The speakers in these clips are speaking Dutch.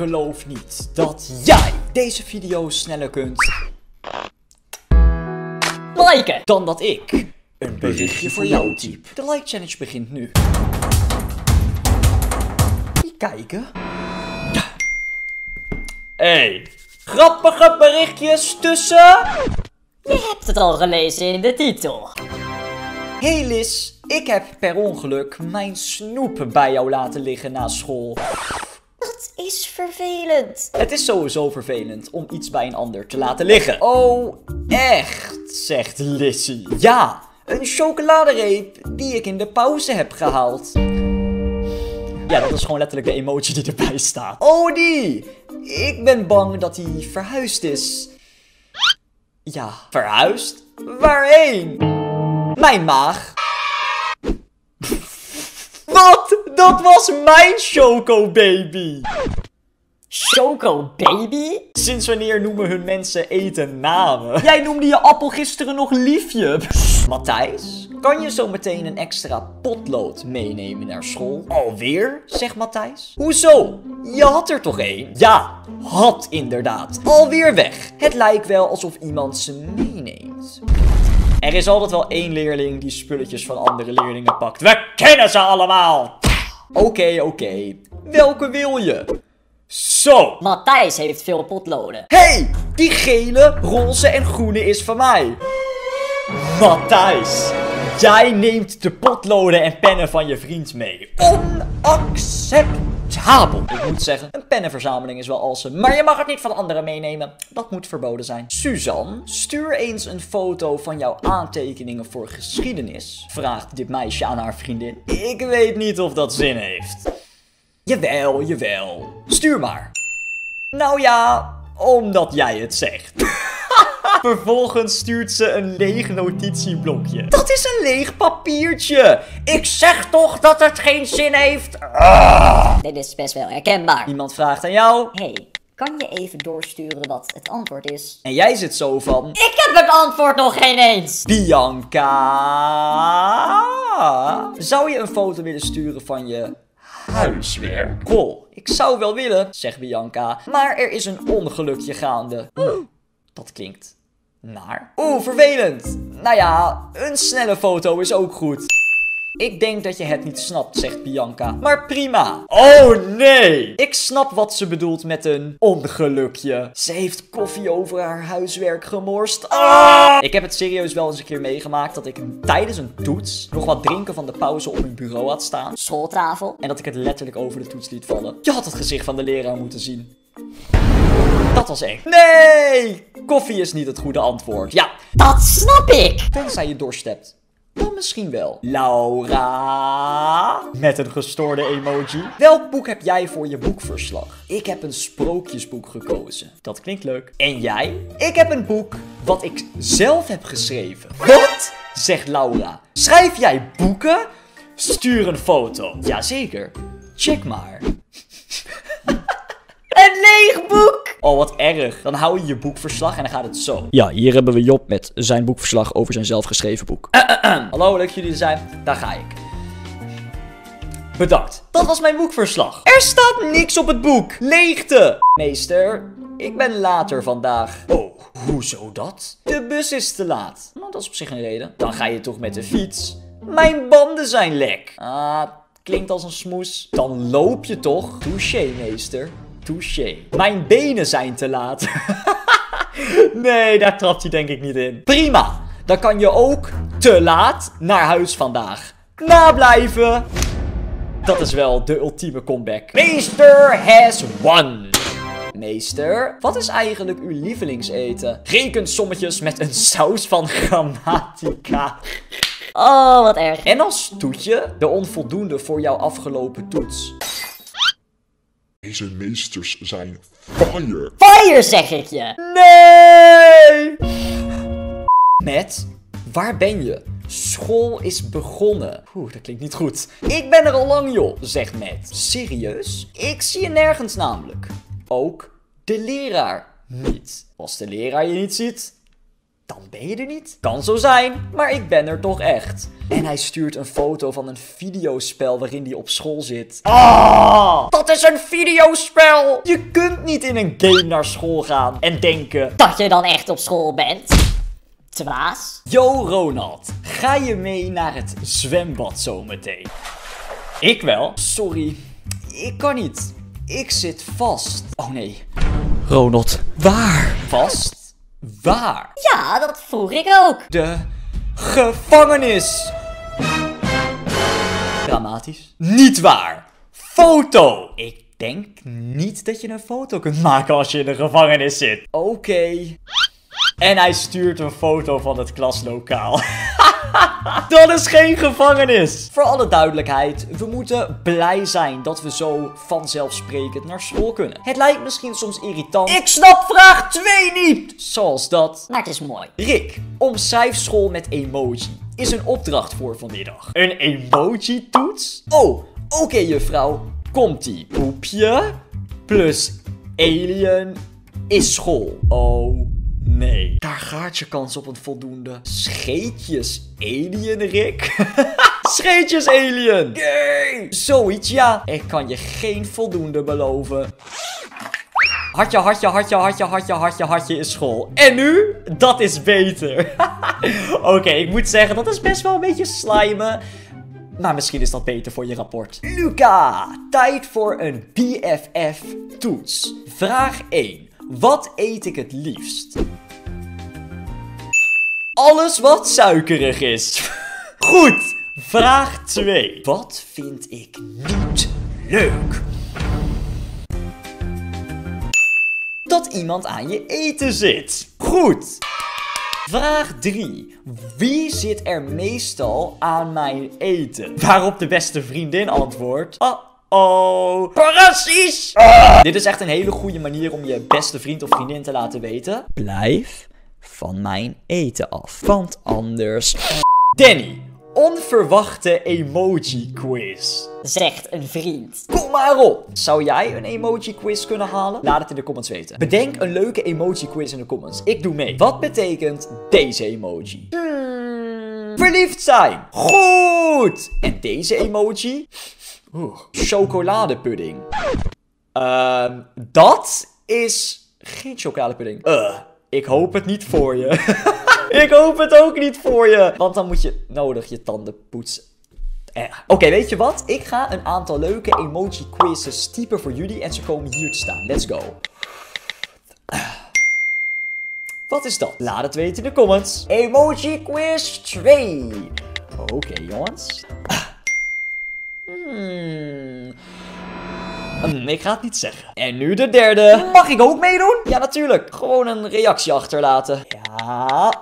geloof niet dat jij deze video sneller kunt liken dan dat ik een berichtje voor jou typ. De like challenge begint nu. Even kijken. Ja. Hey, grappige berichtjes tussen. Je hebt het al gelezen in de titel. Hey Liz, ik heb per ongeluk mijn snoep bij jou laten liggen na school. Dat is vervelend. Het is sowieso vervelend om iets bij een ander te laten liggen. Oh, echt, zegt Lizzie. Ja, een chocoladereep die ik in de pauze heb gehaald. Ja, dat is gewoon letterlijk de emoji die erbij staat. Oh, die! Ik ben bang dat hij verhuisd is. Ja, verhuisd? Waarheen? Mijn maag. Wat? Dat was mijn Choco Baby. Choco Baby? Sinds wanneer noemen hun mensen eten namen? Jij noemde je appel gisteren nog liefje. Matthijs, kan je zo meteen een extra potlood meenemen naar school? Alweer, zegt Matthijs. Hoezo? Je had er toch één? Ja, had inderdaad. Alweer weg. Het lijkt wel alsof iemand ze meeneemt. Er is altijd wel één leerling die spulletjes van andere leerlingen pakt. We kennen ze allemaal! Oké. Welke wil je? Zo! Matthijs heeft veel potloden. Hey! Die gele, roze en groene is van mij. Matthijs, jij neemt de potloden en pennen van je vriend mee. Onacceptabel. Ik moet zeggen, een pennenverzameling is wel awesome, maar je mag het niet van anderen meenemen. Dat moet verboden zijn. Suzanne, stuur eens een foto van jouw aantekeningen voor geschiedenis, vraagt dit meisje aan haar vriendin. Ik weet niet of dat zin heeft. Jawel. Stuur maar. Nou ja, omdat jij het zegt. Vervolgens stuurt ze een leeg notitieblokje. Dat is een leeg papiertje. Ik zeg toch dat het geen zin heeft. Dit is best wel herkenbaar. Iemand vraagt aan jou. Hey, kan je even doorsturen wat het antwoord is? En jij zit zo van. Ik heb het antwoord nog geen eens. Bianca. Zou je een foto willen sturen van je huiswerk? Goh, ik zou wel willen, zegt Bianca. Maar er is een ongelukje gaande. Dat klinkt naar. Vervelend. Nou ja, een snelle foto is ook goed. Ik denk dat je het niet snapt, zegt Bianca. Maar prima. Oh nee! Ik snap wat ze bedoelt met een ongelukje. Ze heeft koffie over haar huiswerk gemorst. Ik heb het serieus wel eens een keer meegemaakt dat ik tijdens een toets nog wat drinken van de pauze op mijn bureau had staan. Schooltafel. En dat ik het letterlijk over de toets liet vallen. Je had het gezicht van de leraar moeten zien. Dat was eng. Nee! Koffie is niet het goede antwoord. Ja, Dat snap ik. tenzij je dorst hebt. Dan misschien wel. Laura. Met een gestoorde emoji. Welk boek heb jij voor je boekverslag? Ik heb een sprookjesboek gekozen. Dat klinkt leuk. En jij? Ik heb een boek wat ik zelf heb geschreven. Wat? Zegt Laura. Schrijf jij boeken? Stuur een foto. Jazeker. Check maar. Een leeg boek! Oh, wat erg. Dan hou je je boekverslag en dan gaat het zo. Ja, hier hebben we Job met zijn boekverslag over zijn zelfgeschreven boek. Hallo, leuk jullie er zijn. Daar ga ik. Bedankt. Dat was mijn boekverslag. Er staat niks op het boek. Leegte. Meester, ik ben later vandaag. Oh, hoezo dat? De bus is te laat. Nou, dat is op zich een reden. Dan ga je toch met de fiets. Mijn banden zijn lek. Klinkt als een smoes. Dan loop je toch? Touché, meester. Touché. Mijn benen zijn te laat. Nee, daar trapt hij denk ik niet in. Prima. Dan kan je ook te laat naar huis vandaag. Nablijven. Dat is wel de ultieme comeback. Meester has won. Meester, wat is eigenlijk uw lievelingseten? Rekensommetjes met een saus van grammatica. Oh, wat erg. En als toetje de onvoldoende voor jouw afgelopen toets. Deze meesters zijn fire. Fire, zeg ik je. Nee! Matt, waar ben je? School is begonnen. Dat klinkt niet goed. Ik ben er al lang, joh, zegt Matt. Serieus? Ik zie je nergens namelijk. Ook de leraar niet. Als de leraar je niet ziet, Dan ben je er niet. Kan zo zijn, maar ik ben er toch echt. En hij stuurt een foto van een videospel waarin hij op school zit. Ah, dat is een videospel! Je kunt niet in een game naar school gaan en denken... Dat je dan echt op school bent. Dwaas. Yo Ronald, ga je mee naar het zwembad zometeen? Ik wel. Sorry, ik kan niet. Ik zit vast. Oh nee. Ronald, waar? Vast? Waar? Ja, dat vroeg ik ook. De gevangenis. Dramatisch. Niet waar. Foto. Ik denk niet dat je een foto kunt maken als je in de gevangenis zit. Oké. En hij stuurt een foto van het klaslokaal. Dat is geen gevangenis. Voor alle duidelijkheid, we moeten blij zijn dat we zo vanzelfsprekend naar school kunnen. Het lijkt misschien soms irritant. Ik snap vraag 2 niet. Zoals dat. Maar het is mooi. Rick, omschrijf school met emoji. Is een opdracht voor vanmiddag. Een emoji-toets? Oh, oké juffrouw. Komt-ie. Poepje plus alien is school. Oh nee. Daar gaat je kans op een voldoende. Scheetjes alien, Rick? Scheetjes alien. Yay. Zoiets, ja. Ik kan je geen voldoende beloven. Hartje, hartje, hartje, hartje, hartje, hartje, hartje is school. En nu? Dat is beter. Oké, ik moet zeggen, dat is best wel een beetje slijmen. Maar misschien is dat beter voor je rapport. Luca, tijd voor een BFF-toets. Vraag 1. Wat eet ik het liefst? Alles wat suikerig is. Goed. Vraag 2. Wat vind ik niet leuk? Dat iemand aan je eten zit. Goed. Vraag 3. Wie zit er meestal aan mijn eten? Waarop de beste vriendin antwoordt... Oh, precies! Dit is echt een hele goede manier om je beste vriend of vriendin te laten weten. Blijf van mijn eten af, want anders... Danny, onverwachte emoji quiz. Zegt een vriend. Kom maar op! Zou jij een emoji quiz kunnen halen? Laat het in de comments weten. Bedenk een leuke emoji quiz in de comments. Ik doe mee. Wat betekent deze emoji? Verliefd zijn! Goed! En deze emoji? Chocoladepudding. Dat is geen chocoladepudding. Ik hoop het niet voor je. Ik hoop het ook niet voor je. Want dan moet je nodig je tanden poetsen. Oké, weet je wat? Ik ga een aantal leuke emoji quizzes typen voor jullie en ze komen hier te staan. Let's go. Wat is dat? Laat het weten in de comments. Emoji quiz 2. Oké, jongens. Ik ga het niet zeggen. En nu de derde. Mag ik ook meedoen? Ja, natuurlijk. Gewoon een reactie achterlaten. Ja.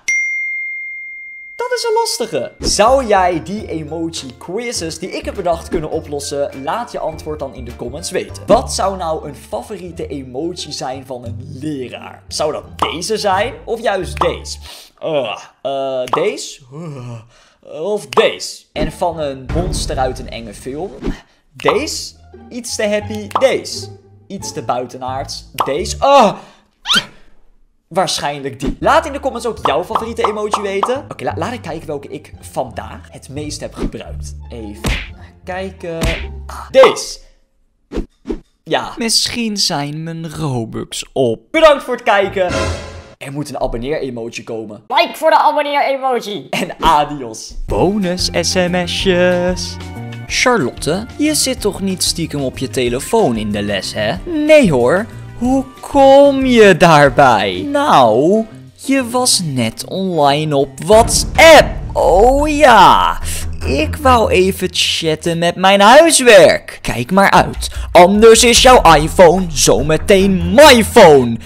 Dat is een lastige. Zou jij die emoji quizzes die ik heb bedacht kunnen oplossen? Laat je antwoord dan in de comments weten. Wat zou nou een favoriete emoji zijn van een leraar? Zou dat deze zijn? Of juist deze? Deze? Of deze? En van een monster uit een enge film? Deze? Iets te happy? Deze? Iets te buitenaards? Deze? Waarschijnlijk die. Laat in de comments ook jouw favoriete emoji weten. Oké, laat ik kijken welke ik vandaag het meest heb gebruikt. Even kijken. Deze. Ja, misschien zijn mijn Robux op. Bedankt voor het kijken. Er moet een abonneer-emoji komen. Like voor de abonneer-emoji. En adios. Bonus sms'jes. Charlotte, je zit toch niet stiekem op je telefoon in de les, hè? Nee hoor. Hoe kom je daarbij? Nou, je was net online op WhatsApp. Oh ja, ik wou even chatten met mijn huiswerk. Kijk maar uit, anders is jouw iPhone zometeen my phone.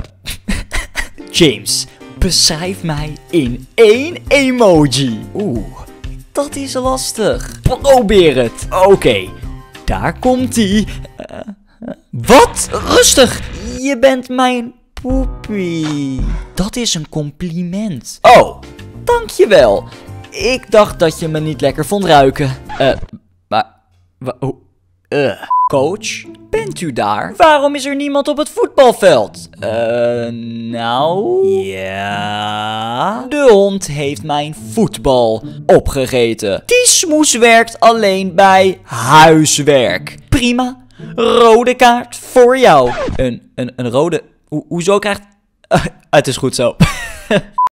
James, beschrijf mij in 1 emoji. Dat is lastig. Probeer het. Oké, daar komt-ie. Wat? Rustig! Je bent mijn poepie. Dat is een compliment. Oh, dankjewel. Ik dacht dat je me niet lekker vond ruiken. Maar... Coach, bent u daar? Waarom is er niemand op het voetbalveld? Nou... Ja... De hond heeft mijn voetbal opgegeten. Die smoes werkt alleen bij huiswerk. Prima. Rode kaart voor jou. Een rode... Hoezo krijgt... Het is goed zo.